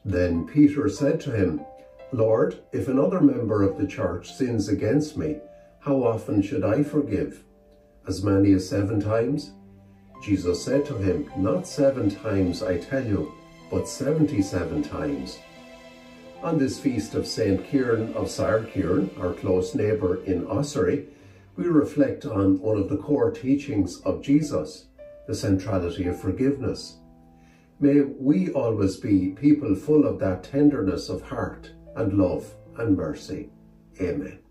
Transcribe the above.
Then Peter said to him, Lord, if another member of the church sins against me, how often should I forgive? As many as 7 times? Jesus said to him, Not 7 times, I tell you, but 77 times. On this feast of St. Kieran of Saarkieran, our close neighbour in Ossory, we reflect on one of the core teachings of Jesus, the centrality of forgiveness. May we always be people full of that tenderness of heart and love and mercy. Amen.